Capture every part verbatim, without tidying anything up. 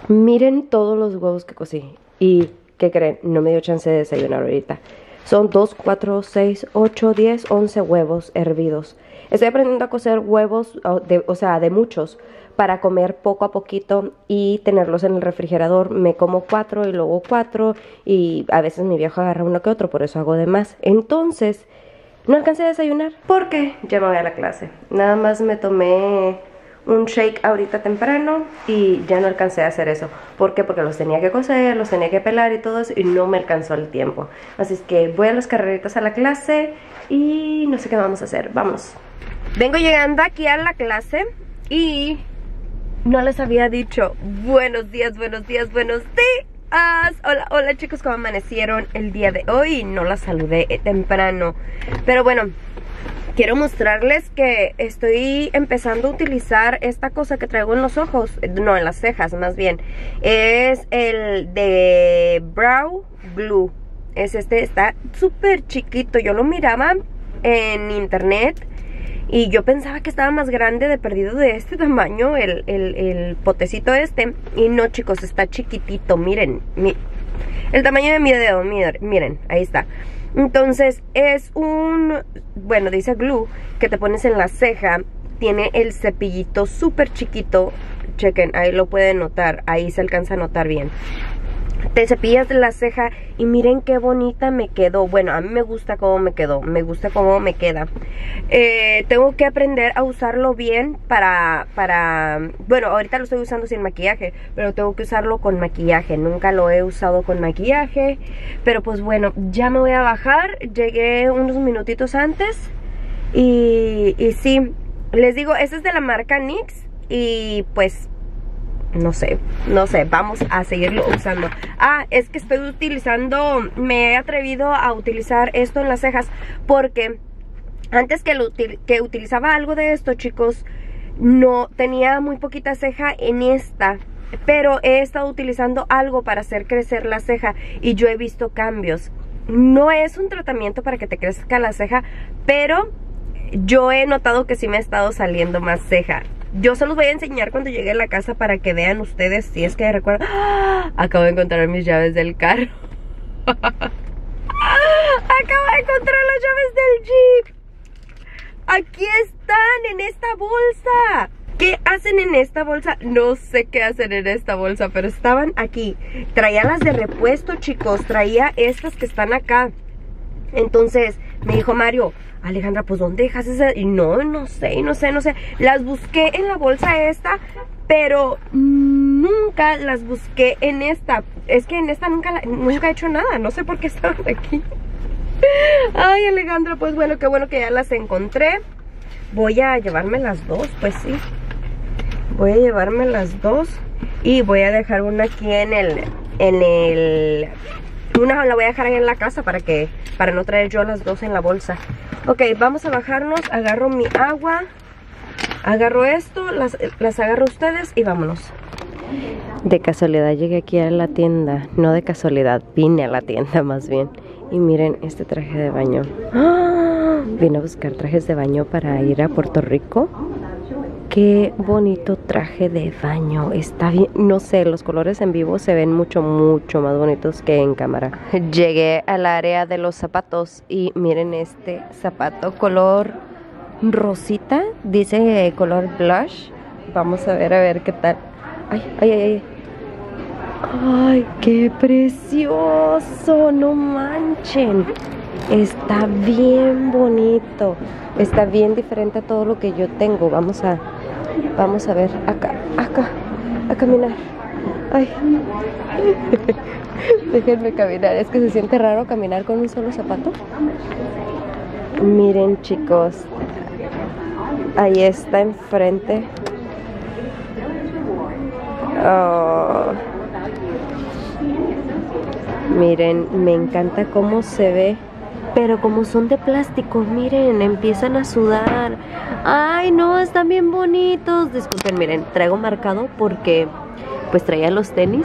Miren todos los huevos que cocí. ¿Y qué creen? No me dio chance de desayunar ahorita. Son dos, cuatro, seis, ocho, diez, once huevos hervidos. Estoy aprendiendo a cocer huevos, de, o sea, de muchos, para comer poco a poquito y tenerlos en el refrigerador. Me como cuatro y luego cuatro, y a veces mi viejo agarra uno que otro, por eso hago de más. Entonces, no alcancé a desayunar porque ya me voy a la clase. Nada más me tomé un shake ahorita temprano y ya no alcancé a hacer eso. ¿Por qué? Porque los tenía que cocer, los tenía que pelar y todo eso, y no me alcanzó el tiempo. Así es que voy a las carreritas a la clase y no sé qué vamos a hacer. Vamos. Vengo llegando aquí a la clase y no les había dicho buenos días, buenos días, buenos días. Hola, hola chicos, ¿cómo amanecieron el día de hoy? No las saludé temprano, pero bueno, quiero mostrarles que estoy empezando a utilizar esta cosa que traigo en los ojos, no, en las cejas más bien. Es el de Brow Glue. Es este, está súper chiquito. Yo lo miraba en internet y yo pensaba que estaba más grande, de perdido de este tamaño, el, el, el potecito este. Y no, chicos, está chiquitito, miren, mi, el tamaño de mi dedo, miren, miren, ahí está. Entonces es un, bueno, dice glue, que te pones en la ceja. Tiene el cepillito súper chiquito. Chequen, ahí lo pueden notar, ahí se alcanza a notar bien. Te cepillas de la ceja y miren qué bonita me quedó. Bueno, a mí me gusta cómo me quedó, me gusta cómo me queda. eh, Tengo que aprender a usarlo bien para, para... Bueno, ahorita lo estoy usando sin maquillaje, pero tengo que usarlo con maquillaje. Nunca lo he usado con maquillaje. Pero pues bueno, ya me voy a bajar. Llegué unos minutitos antes. Y, y sí, les digo, este es de la marca NYX. Y pues... no sé, no sé, vamos a seguirlo usando. Ah, es que estoy utilizando, me he atrevido a utilizar esto en las cejas porque antes que, lo, que utilizaba algo de esto, chicos, no tenía muy poquita ceja en esta, pero he estado utilizando algo para hacer crecer la ceja y yo he visto cambios. No es un tratamiento para que te crezca la ceja, pero yo he notado que sí me ha estado saliendo más ceja. Yo se los voy a enseñar cuando llegue a la casa para que vean ustedes, si es que recuerdan. ¡Ah! Acabo de encontrar mis llaves del carro. Acabo de encontrar las llaves del Jeep. Aquí están, en esta bolsa. ¿Qué hacen en esta bolsa? No sé qué hacen en esta bolsa, pero estaban aquí. Traía las de repuesto, chicos. Traía estas que están acá. Entonces me dijo Mario, Alejandra, pues ¿dónde dejas esa? Y no, no sé, no sé, no sé. Las busqué en la bolsa esta, pero nunca las busqué en esta. Es que en esta nunca, la, nunca he hecho nada. No sé por qué estaban aquí. Ay, Alejandra, pues bueno, qué bueno que ya las encontré. Voy a llevarme las dos, pues sí. Voy a llevarme las dos. Y voy a dejar una aquí en el... En el... Una la voy a dejar ahí en la casa para que para no traer yo las dos en la bolsa. Ok, vamos a bajarnos. Agarro mi agua, agarro esto, las, las agarro ustedes y vámonos. De casualidad llegué aquí a la tienda. No de casualidad, vine a la tienda más bien. Y miren este traje de baño. ¡Ah! Vine a buscar trajes de baño para ir a Puerto Rico. Qué bonito traje de baño. Está bien, no sé, los colores en vivo se ven mucho, mucho más bonitos que en cámara. Llegué al área de los zapatos y miren este zapato color rosita. Dice color blush. Vamos a ver, a ver qué tal. Ay, ay, ay, ay. Ay, qué precioso, no manchen. Está bien bonito. Está bien diferente a todo lo que yo tengo. Vamos a... Vamos a ver, acá, acá, a caminar. Ay, déjenme caminar, es que se siente raro caminar con un solo zapato. Miren, chicos, ahí está enfrente. Oh. Miren, me encanta cómo se ve. Pero como son de plástico, miren, empiezan a sudar. Ay, no, están bien bonitos. Disculpen, miren, traigo marcado porque pues traía los tenis.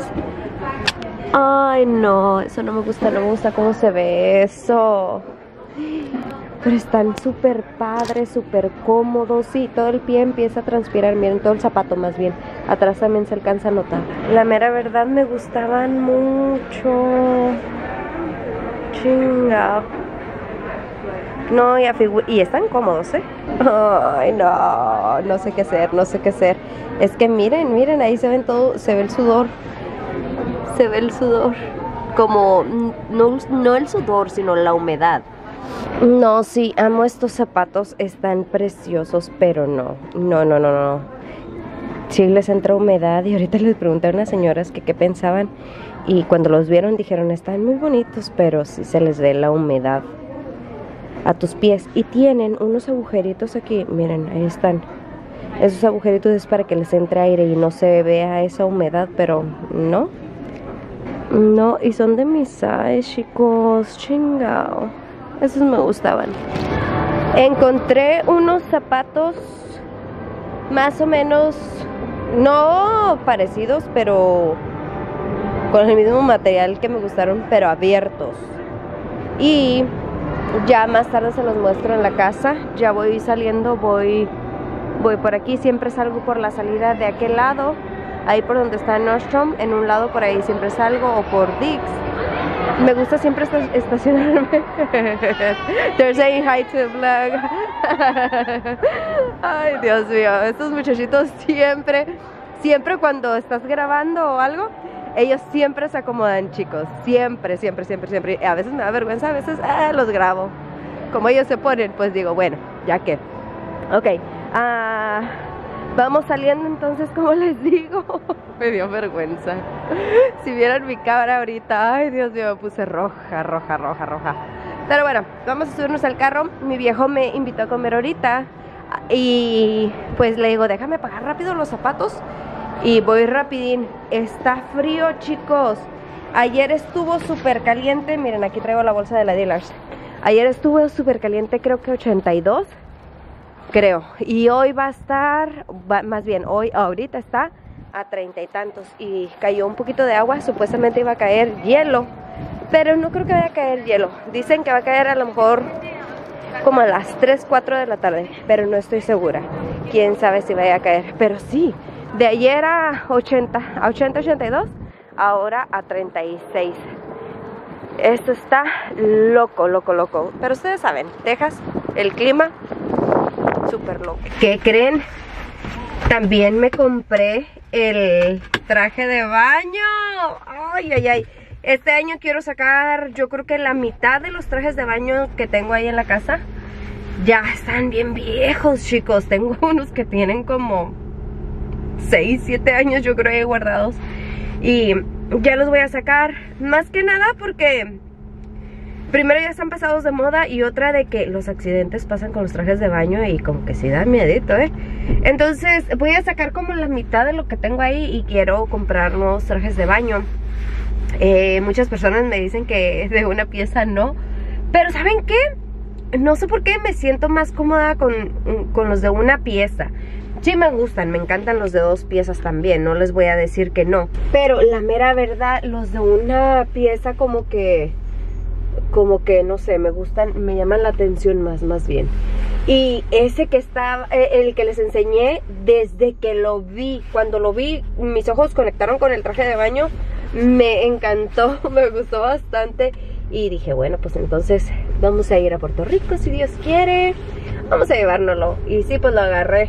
Ay, no, eso no me gusta, no me gusta cómo se ve eso. pero están súper padres, súper cómodos. Sí, todo el pie empieza a transpirar, miren, todo el zapato más bien. Atrás también se alcanza a notar. La mera verdad me gustaban mucho. Chinga. No, y, y están cómodos, ¿eh? Ay, no, no sé qué hacer, no sé qué hacer. Es que miren, miren, ahí se ven todo, se ve el sudor. Se ve el sudor. Como, no, no el sudor, sino la humedad. No, sí, amo estos zapatos, están preciosos, pero no, no, no, no, no. Sí les entra humedad y ahorita les pregunté a unas señoras que qué pensaban y cuando los vieron dijeron, están muy bonitos, pero sí se les ve la humedad a tus pies. Y tienen unos agujeritos aquí, miren, ahí están. Esos agujeritos es para que les entre aire y no se vea esa humedad, pero no. No, y son de mis size, chicos, chingao. Esos me gustaban. Encontré unos zapatos más o menos, no parecidos, pero con el mismo material que me gustaron, pero abiertos. Y ya más tarde se los muestro en la casa. Ya voy saliendo, voy, voy por aquí. Siempre salgo por la salida de aquel lado. Ahí por donde está Nordstrom, en un lado por ahí siempre salgo, o por Dick's. Me gusta siempre estacionarme. They're saying hi to the vlog. Ay, Dios mío, estos muchachitos siempre, siempre cuando estás grabando o algo, ellos siempre se acomodan, chicos. Siempre, siempre, siempre, siempre. Y a veces me da vergüenza, a veces ah, los grabo. Como ellos se ponen, pues digo, bueno, ya que. Ok. Ah... Uh, Vamos saliendo entonces, como les digo. Me dio vergüenza. Si vieran mi cara ahorita, ay Dios mío, me puse roja, roja, roja, roja. Pero bueno, vamos a subirnos al carro. Mi viejo me invitó a comer ahorita y pues le digo, déjame pagar rápido los zapatos y voy rapidín. Está frío, chicos. Ayer estuvo súper caliente. Miren, aquí traigo la bolsa de la Dealers. Ayer estuvo súper caliente, creo que ochenta y dos. Creo, y hoy va a estar, va, más bien hoy, ahorita está a treinta y tantos y cayó un poquito de agua, supuestamente iba a caer hielo, pero no creo que vaya a caer hielo. Dicen que va a caer a lo mejor como a las tres, cuatro de la tarde, pero no estoy segura. Quién sabe si vaya a caer, pero sí, de ayer a ochenta, a ochenta, ochenta y dos, ahora a treinta y seis. Esto está loco, loco, loco, pero ustedes saben, Texas, el clima súper loco. ¿Qué creen? También me compré el traje de baño. Ay, ay, ay. Este año quiero sacar, yo creo que la mitad de los trajes de baño que tengo ahí en la casa. Ya están bien viejos, chicos. Tengo unos que tienen como seis, siete años, yo creo, ahí guardados. Y ya los voy a sacar. Más que nada porque primero ya están pasados de moda y otra de que los accidentes pasan con los trajes de baño y como que sí da miedito, ¿eh? Entonces voy a sacar como la mitad de lo que tengo ahí y quiero comprar nuevos trajes de baño. Eh, muchas personas me dicen que de una pieza no, pero ¿saben qué? No sé por qué me siento más cómoda con, con los de una pieza. Sí me gustan, me encantan los de dos piezas también, no les voy a decir que no. Pero la mera verdad, los de una pieza como que... como que no sé, me gustan, me llaman la atención más, más bien. Y ese que está, el que les enseñé, desde que lo vi, cuando lo vi, mis ojos conectaron con el traje de baño, me encantó, me gustó bastante. Y dije, bueno, pues entonces vamos a ir a Puerto Rico, si Dios quiere, vamos a llevárnoslo. Y sí, pues lo agarré.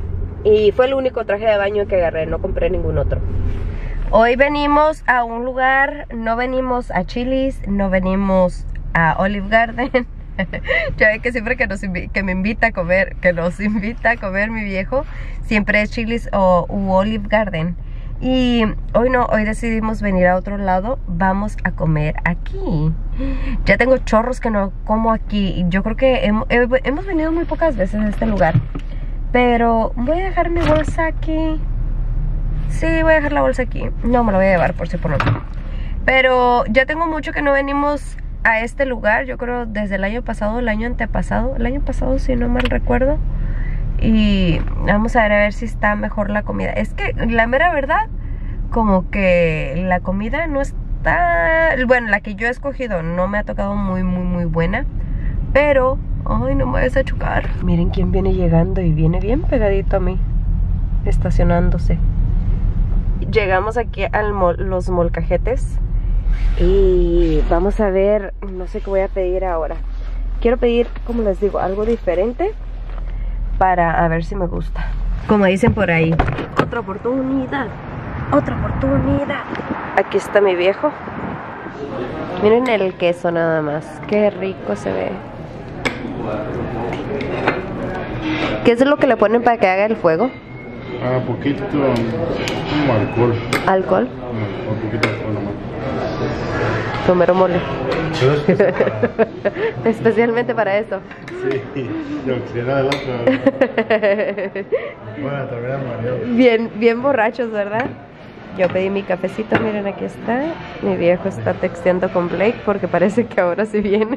Y fue el único traje de baño que agarré, no compré ningún otro. Hoy venimos a un lugar, no venimos a Chili's, no venimos a Olive Garden. Ya ve que siempre que, nos que me invita a comer, que nos invita a comer mi viejo, siempre es Chili's o u Olive Garden. Y hoy no, hoy decidimos venir a otro lado, vamos a comer aquí. Ya tengo chorros que no como aquí. Yo creo que hemos, hemos venido muy pocas veces a este lugar. Pero voy a dejar mi bolsa aquí. Sí, voy a dejar la bolsa aquí. No me la voy a llevar por si por no. Pero ya tengo mucho que no venimos a este lugar. Yo creo desde el año pasado, el año antepasado. El año pasado, si no mal recuerdo. Y vamos a ver a ver si está mejor la comida. Es que la mera verdad, como que la comida no está... Bueno, la que yo he escogido no me ha tocado muy, muy, muy buena. Pero, ay, no me vayas a chocar. Miren quién viene llegando y viene bien pegadito a mí, estacionándose. Llegamos aquí a los molcajetes y vamos a ver, no sé qué voy a pedir ahora. Quiero pedir, como les digo, algo diferente para a ver si me gusta. Como dicen por ahí, otra oportunidad, otra oportunidad. Aquí está mi viejo. Miren el queso nada más, qué rico se ve. ¿Qué es lo que le ponen para que haga el fuego? Ah, poquito um, alcohol. ¿Alcohol? No, un poquito de alcohol nomás. Tomero mole. Especialmente para eso. Sí, yo quisiera del otro. Bueno, terminan mareados. Bien, bien borrachos, ¿verdad? Yo pedí mi cafecito, miren, aquí está. Mi viejo está texteando con Blake porque parece que ahora sí viene.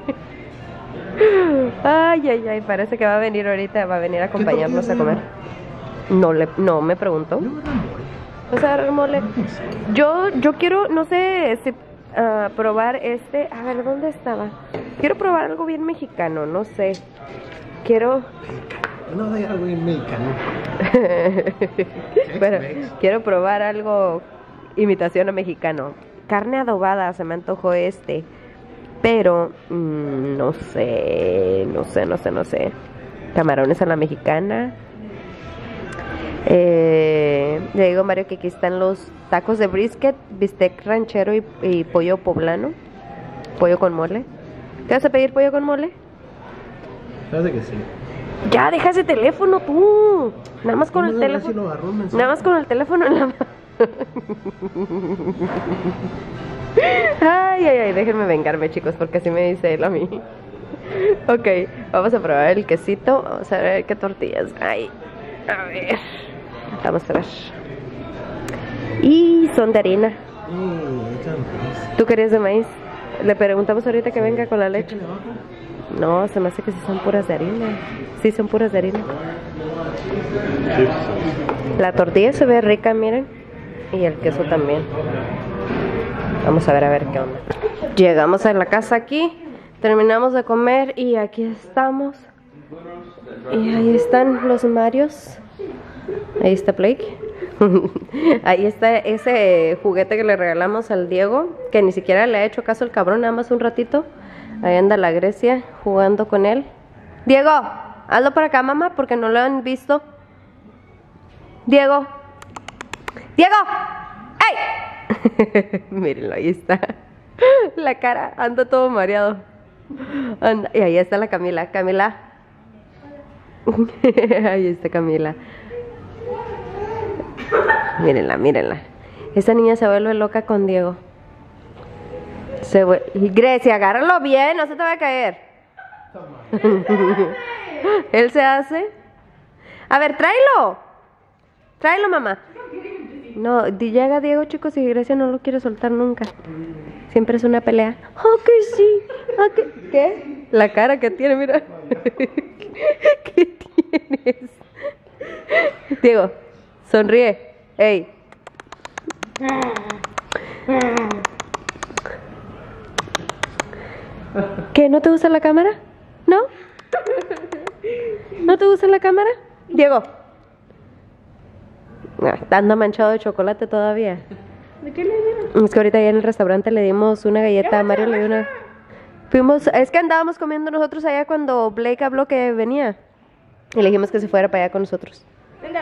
Ay, ay, ay, parece que va a venir ahorita, va a venir a acompañarnos a comer. No le, no me preguntó. ¿Vas a agarrar mole? Yo, yo quiero, no sé si uh, probar este. A ver, ¿dónde estaba? Quiero probar algo bien mexicano, no sé. Quiero. No hay algo bien mexicano. Bueno, quiero probar algo imitación a mexicano. Carne adobada, se me antojó este. Pero mmm, no sé, no sé, no sé, no sé. Camarones a la mexicana. Eh, le digo a Mario que aquí están los tacos de brisket, bistec ranchero y, y pollo poblano. Pollo con mole. ¿Te vas a pedir pollo con mole? Parece que sí. Ya, deja ese teléfono tú. Nada más con el teléfono. Nada más con el teléfono en la mano. Ay, ay, ay, déjenme vengarme, chicos, porque así me dice él a mí. Ok, vamos a probar el quesito. Vamos a ver qué tortillas hay. A ver. Vamos a ver. Y son de harina. ¿Tú querías de maíz? Le preguntamos ahorita que venga con la leche. No, se me hace que sí son puras de harina. Sí, son puras de harina. La tortilla se ve rica, miren. Y el queso también. Vamos a ver, a ver qué onda. Llegamos a la casa aquí. Terminamos de comer y aquí estamos. Y ahí están los Marios. Ahí está Blake. Ahí está ese juguete que le regalamos al Diego, que ni siquiera le ha hecho caso al cabrón, nada más un ratito. Ahí anda la Grecia jugando con él. Diego, hazlo para acá, mamá, porque no lo han visto. Diego. Diego. ¡Ey! Mírenlo, ahí está. La cara, anda todo mareado. Anda. Y ahí está la Camila. Camila. Ahí está Camila. Mírenla, mírenla. Esta niña se vuelve loca con Diego. Se vuelve... Grecia, agárralo bien, no se te va a caer. Él se hace. A ver, tráelo. Tráelo, mamá. No, llega Diego, chicos, y Grecia no lo quiere soltar nunca. Siempre es una pelea. Oh, que sí. Oh, que... ¿Qué? La cara que tiene, mira. ¿Qué tienes? Diego, sonríe. Ey. ¿Qué? ¿No te gusta la cámara? ¿No? ¿No te gusta la cámara? Diego. Ah, anda manchado de chocolate todavía. ¿De qué le dieron? Es que ahorita allá en el restaurante le dimos una galleta a Mario, le dio una... Fuimos, es que andábamos comiendo nosotros allá cuando Blake habló que venía. Y le dijimos que se fuera para allá con nosotros. Venga.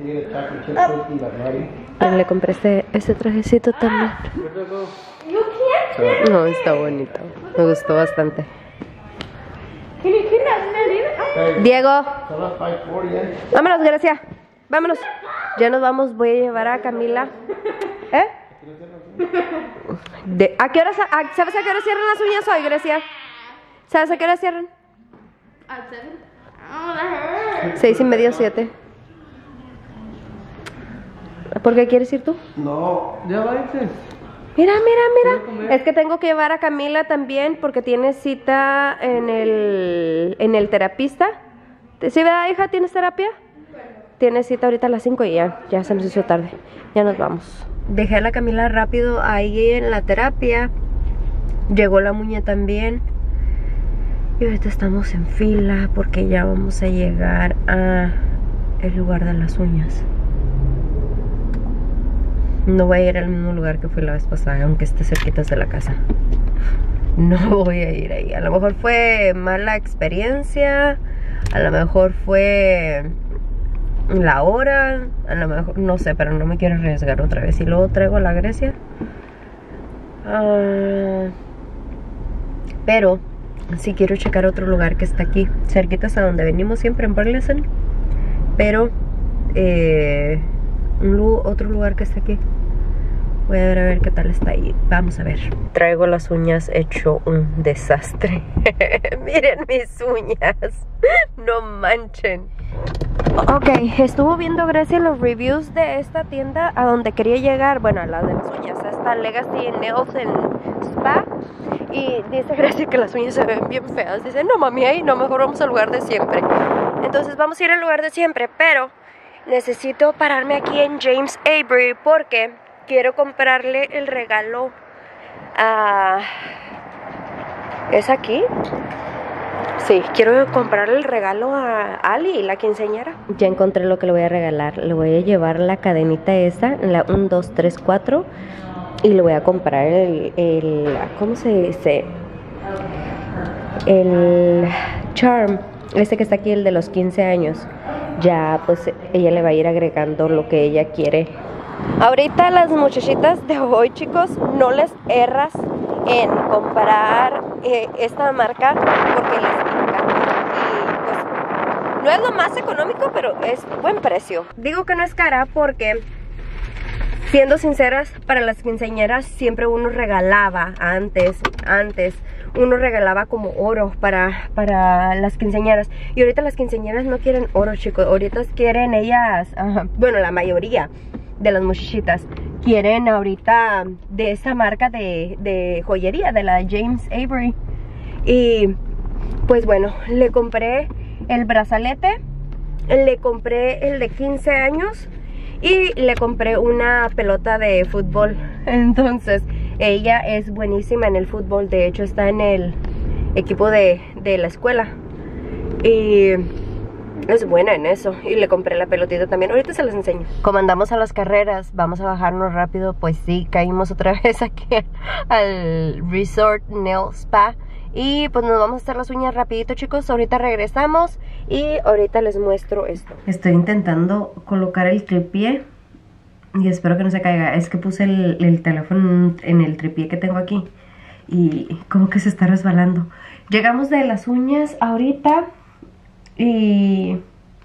Yo le compré este, este trajecito también. You can't. No, está bonito. Me gustó bastante. Can you keep that in there? Diego. Vámonos, Grecia. Vámonos. Ya nos vamos. Voy a llevar a Camila. ¿Eh? De, ¿a qué hora, a, ¿Sabes a qué hora cierran las uñas hoy, Grecia? ¿Sabes a qué hora cierran? At seven. Oh, that hurts. Seis y medio, siete. ¿Por qué quieres ir tú? No, ya va a irse. Mira, mira, mira. Es que tengo que llevar a Camila también porque tiene cita en el, en el terapista. ¿Sí, verdad, hija? ¿Tienes terapia? Tiene cita ahorita a las cinco y ya, ya se nos hizo tarde. Ya nos vamos. Dejé a la Camila rápido ahí en la terapia. Llegó la muñe también. Y ahorita estamos en fila porque ya vamos a llegar a el lugar de las uñas. No voy a ir al mismo lugar que fui la vez pasada, aunque esté cerquita de la casa. No voy a ir ahí. A lo mejor fue mala experiencia, a lo mejor fue la hora, a lo mejor, no sé, pero no me quiero arriesgar otra vez. Y luego traigo a la Grecia. Uh, pero sí quiero checar otro lugar que está aquí, cerquitas a donde venimos siempre en Burleson. Pero eh, un lu otro lugar que está aquí. Voy a ver a ver qué tal está ahí. Vamos a ver. Traigo las uñas hecho un desastre. Miren mis uñas. No manchen. Ok, estuvo viendo Grecia los reviews de esta tienda a donde quería llegar. Bueno, a la de las uñas. A esta Legacy Nails and Spa. Y dice Grecia que las uñas se ven bien feas. Dice, no mami, ahí no, mejor vamos al lugar de siempre. Entonces vamos a ir al lugar de siempre. Pero necesito pararme aquí en James Avery porque quiero comprarle el regalo a... ¿Es aquí? Sí, quiero comprarle el regalo a Ali, la quinceañera. Ya encontré lo que le voy a regalar. Le voy a llevar la cadenita esa, la uno, dos, tres, cuatro. Y le voy a comprar el, el... ¿Cómo se dice? El charm. Este que está aquí, el de los quince años. Ya, pues, ella le va a ir agregando lo que ella quiere. Ahorita las muchachitas de hoy, chicos, no les erras en comprar eh, esta marca porque les encanta. Y pues no es lo más económico, pero es buen precio. Digo que no es cara porque, siendo sinceras, para las quinceañeras siempre uno regalaba antes, antes uno regalaba como oro para, para las quinceañeras. Y ahorita las quinceañeras no quieren oro, chicos. Ahorita quieren ellas, uh, bueno, la mayoría de las muchachitas quieren ahorita de esa marca de, de joyería, de la James Avery. Y pues bueno, le compré el brazalete, le compré el de quince años y le compré una pelota de fútbol. Entonces ella es buenísima en el fútbol. De hecho está en el equipo de, de la escuela y es buena en eso. Y le compré la pelotita también. Ahorita se las enseño. Como andamos a las carreras, vamos a bajarnos rápido. Pues sí, caímos otra vez aquí al Resort Nail Spa. Y pues nos vamos a hacer las uñas rapidito, chicos. Ahorita regresamos y ahorita les muestro esto. Estoy intentando colocar el tripié y espero que no se caiga. Es que puse el, el teléfono en el tripié que tengo aquí y como que se está resbalando. Llegamos de las uñas ahorita y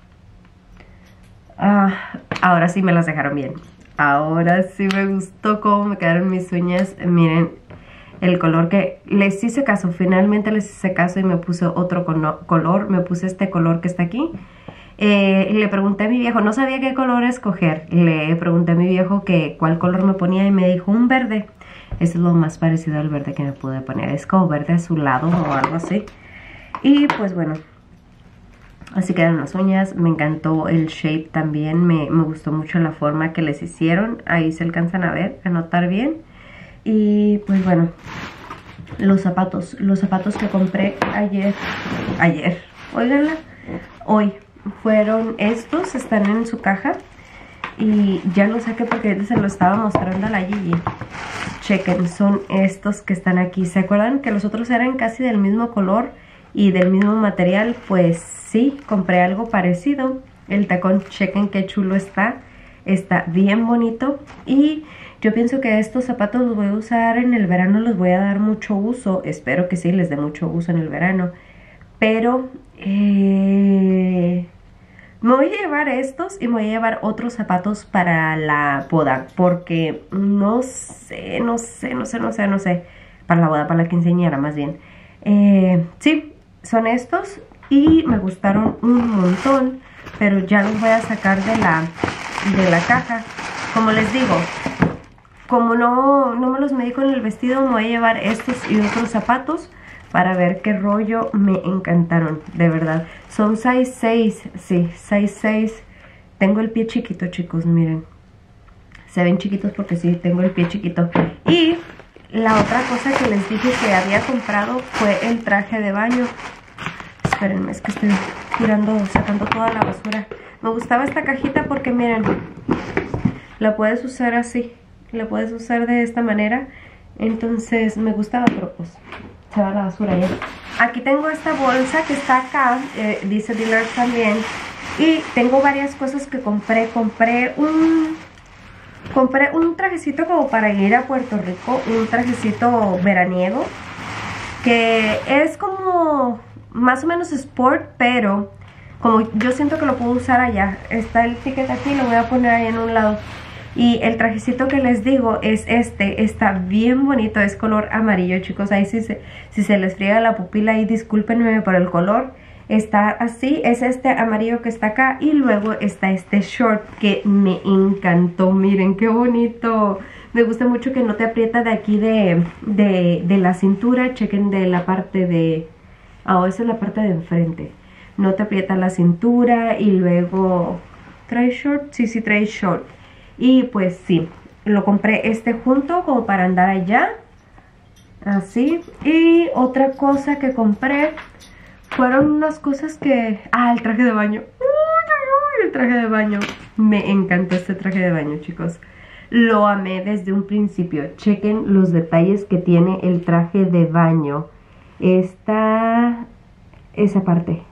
ah, ahora sí me las dejaron bien. Ahora sí me gustó cómo me quedaron mis uñas. Miren el color que les hice caso. Finalmente les hice caso y me puse otro color. Me puse este color que está aquí. Eh, le pregunté a mi viejo, no sabía qué color escoger. Le pregunté a mi viejo que cuál color me ponía y me dijo un verde. Eso es lo más parecido al verde que me pude poner. Es como verde azulado o algo así. Y pues bueno, así quedan las uñas. Me encantó el shape también. Me, me gustó mucho la forma que les hicieron. Ahí se alcanzan a ver, a notar bien. Y pues bueno, los zapatos. Los zapatos que compré ayer. Ayer, óiganla. Hoy fueron estos. Están en su caja. Y ya los saqué porque se lo estaba mostrando a la Gigi. Chequen, son estos que están aquí. ¿Se acuerdan que los otros eran casi del mismo color y del mismo material? Pues sí, compré algo parecido. El tacón, chequen qué chulo está. Está bien bonito. Y yo pienso que estos zapatos los voy a usar en el verano. Los voy a dar mucho uso. Espero que sí les dé mucho uso en el verano. Pero eh, me voy a llevar estos y me voy a llevar otros zapatos para la boda. Porque no sé, no sé, no sé, no sé, no sé. Para la boda, para la quinceañera más bien. Eh, sí, son estos y me gustaron un montón. Pero ya los voy a sacar de la, de la caja. Como les digo, como no, no me los medí con el vestido, me voy a llevar estos y otros zapatos para ver qué rollo. Me encantaron, de verdad. Son size seis, sí, size seis. Tengo el pie chiquito, chicos, miren. Se ven chiquitos porque sí, tengo el pie chiquito. Y la otra cosa que les dije que había comprado fue el traje de baño. Espérenme, es que estoy tirando, sacando toda la basura. Me gustaba esta cajita porque miren, la puedes usar así, la puedes usar de esta manera. Entonces me gustaba, pero pues se va la basura ya. Aquí tengo esta bolsa que está acá, eh, dice Dealer también. Y tengo varias cosas que compré. Compré un... Compré un trajecito como para ir a Puerto Rico, un trajecito veraniego, que es como más o menos sport, pero como yo siento que lo puedo usar allá. Está el ticket aquí, lo voy a poner ahí en un lado. Y el trajecito que les digo es este, está bien bonito, es color amarillo, chicos. Ahí si se, si se les friega la pupila ahí, discúlpenme por el color. Está así, es este amarillo que está acá. Y luego está este short que me encantó. Miren qué bonito. Me gusta mucho que no te aprieta de aquí de, de, de la cintura. Chequen de la parte de... Ah, esa es la parte de enfrente. No te aprieta la cintura. Y luego... ¿trae short? Sí, sí trae short. Y pues sí, lo compré este junto como para andar allá. Así. Y otra cosa que compré... fueron unas cosas que... Ah, el traje de baño. Uy, uy, uy, el traje de baño. Me encantó este traje de baño, chicos. Lo amé desde un principio. Chequen los detalles que tiene el traje de baño. Esta... esa parte.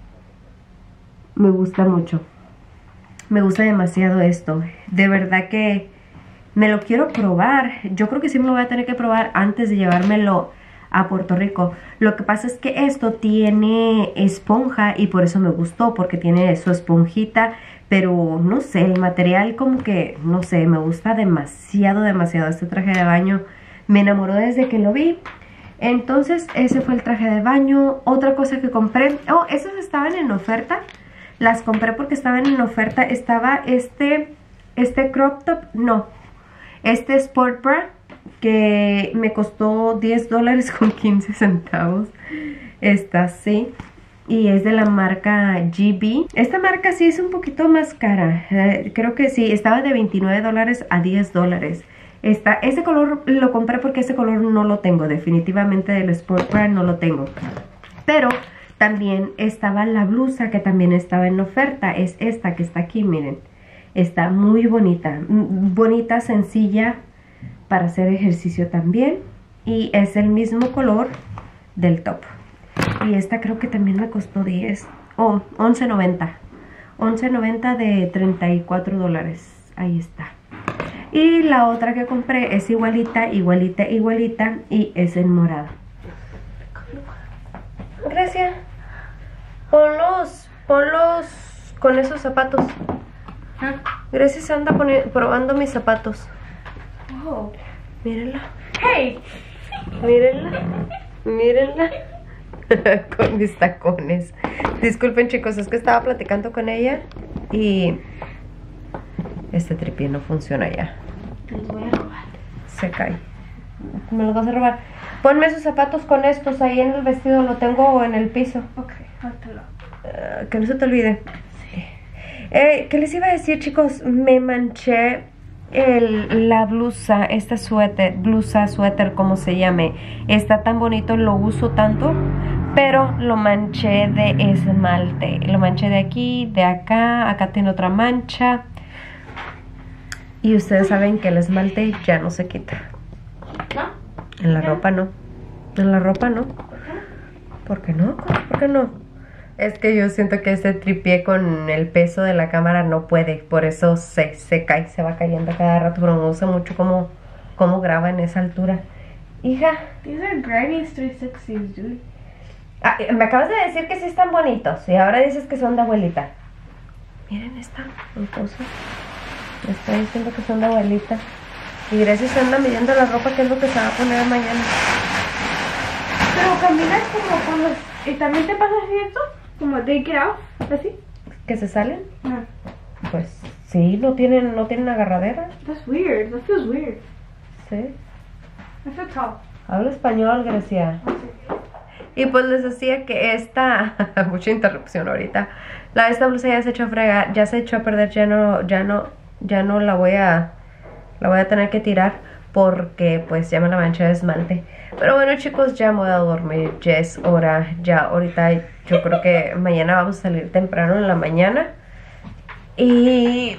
Me gusta mucho. Me gusta demasiado esto. De verdad que me lo quiero probar. Yo creo que sí me lo voy a tener que probar antes de llevármelo a Puerto Rico. Lo que pasa es que esto tiene esponja y por eso me gustó, porque tiene su esponjita, pero no sé, el material como que, no sé, me gusta demasiado, demasiado este traje de baño. Me enamoró desde que lo vi. Entonces ese fue el traje de baño. Otra cosa que compré, oh, esos estaban en oferta. Las compré porque estaban en oferta. Estaba este, este crop top, no, este sport bra, que me costó diez dólares con quince centavos. Está así. Y es de la marca G B. Esta marca sí es un poquito más cara. Eh, creo que sí, estaba de veintinueve dólares a diez dólares. Esta, ese color lo compré porque ese color no lo tengo. Definitivamente del Sport Bra no lo tengo. Pero también estaba la blusa que también estaba en oferta. Es esta que está aquí, miren. Está muy bonita. Bonita, sencilla, para hacer ejercicio también. Y es el mismo color del top. Y esta creo que también me costó diez. Oh, once noventa. once noventa de treinta y cuatro dólares. Ahí está. Y la otra que compré es igualita, igualita, igualita. Y es en morado. Gracias. Ponlos, ponlos con esos zapatos. Gracias, anda probando mis zapatos. Oh. Mírenla. Hey. Mírenla. Mírenla. Con mis tacones. Disculpen, chicos, es que estaba platicando con ella y este tripié no funciona ya. Te los voy a robar. Se cae. Me los vas a robar. Ponme esos zapatos con estos ahí en el vestido. Lo tengo en el piso. Ok, hátelo. Uh, que no se te olvide. Sí. Eh, ¿Qué les iba a decir, chicos? Me manché el, la blusa, esta suéter, blusa, suéter, como se llame. Está tan bonito, lo uso tanto, pero lo manché de esmalte. Lo manché de aquí, de acá, acá tiene otra mancha. Y ustedes saben que el esmalte ya no se quita. ¿No? En la ropa no. En la ropa no. ¿Por qué no? ¿Por qué no? Es que yo siento que ese tripié con el peso de la cámara no puede. Por eso se, se cae, se va cayendo cada rato. Pero me gusta mucho cómo, cómo graba en esa altura. Hija. These are Granny's three sixties, dude. Ah, me acabas de decir que sí están bonitos. Y ahora dices que son de abuelita. Miren esta cosa. Me está diciendo que son de abuelita. Y gracias se anda midiendo la ropa, que es lo que se va a poner mañana. Pero caminas como con los... ¿Y también te pasa así esto? Como they get out, así. ¿Que se salen? No. Pues sí, no tienen, no tienen agarradera. That's weird. That feels weird. Sí. I feel tall. Habla español, Grecia. Y pues les decía que esta... mucha interrupción ahorita. La esta blusa ya se echó a fregar, ya se echó a perder, ya no, ya no, ya no la voy a... La voy a tener que tirar porque pues ya me la manché de esmalte. Pero bueno, chicos, ya me voy a dormir. Ya es hora. Ya ahorita yo creo que mañana vamos a salir temprano en la mañana. Y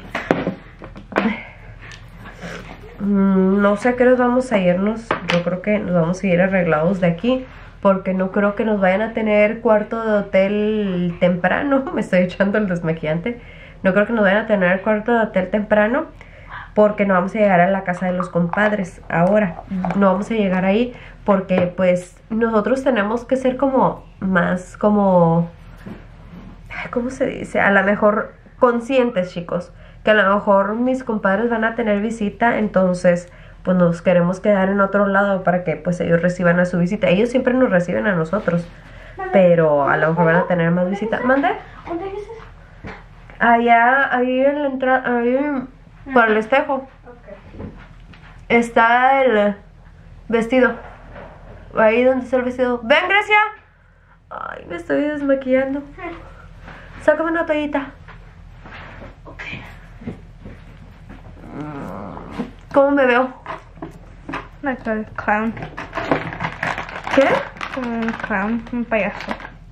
no sé a qué hora vamos a irnos. Yo creo que nos vamos a ir arreglados de aquí, porque no creo que nos vayan a tener cuarto de hotel temprano. Me estoy echando el desmaquillante. No creo que nos vayan a tener cuarto de hotel temprano, porque no vamos a llegar a la casa de los compadres ahora. No vamos a llegar ahí porque pues nosotros tenemos que ser como más como, ¿cómo se dice? A lo mejor conscientes, chicos, que a lo mejor mis compadres van a tener visita, entonces pues nos queremos quedar en otro lado para que pues ellos reciban a su visita. Ellos siempre nos reciben a nosotros, pero a lo mejor van a tener más visita. ¿Mande? ¿Dónde dices? Allá, ahí en la entrada, ahí por el espejo está el vestido. Ahí donde está el vestido. ¡Ven, Grecia! Ay, me estoy desmaquillando. Sácame una toallita. ¿Cómo me veo? Like a clown. ¿Qué? Como un clown, un payaso.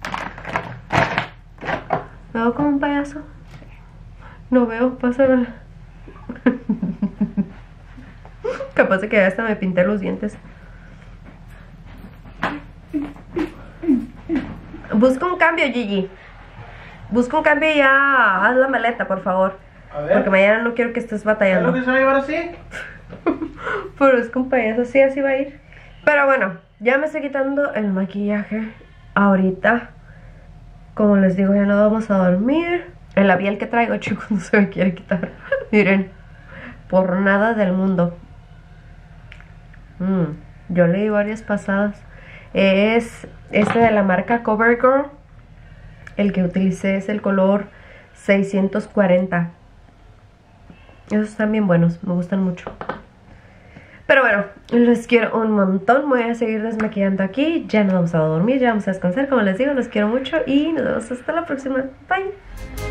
¿Me veo como un payaso? No veo, pásame. Capaz de que hasta me pinté los dientes. Busca un cambio, Gigi. Busca un cambio y ya haz la maleta, por favor. A ver. Porque mañana no quiero que estés ¿Es lo batallando. que se va a llevar así? Pero es con payaso, sí, así va a ir. Pero bueno, ya me estoy quitando el maquillaje ahorita. Como les digo, ya no vamos a dormir. El labial que traigo, chicos, no se me quiere quitar. Miren, por nada del mundo. Mm, yo leí varias pasadas. Es este de la marca CoverGirl. El que utilicé es el color seiscientos cuarenta. Esos están bien buenos, me gustan mucho. Pero bueno, les quiero un montón. Voy a seguir desmaquillando aquí. Ya nos vamos a dormir, ya vamos a descansar. Como les digo, los quiero mucho y nos vemos hasta la próxima. Bye.